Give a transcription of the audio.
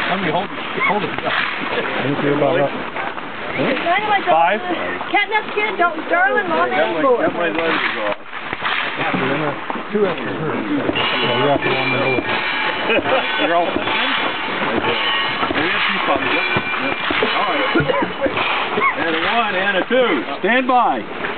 How many hold it? Dynamite Dalton. Catnip Kid, Dalton Sterling, Long Range Boy. Got my legs off. Two after her. You're after one more. You're all set. We have two puppies. All right. And a 1 and a 2. Stand by.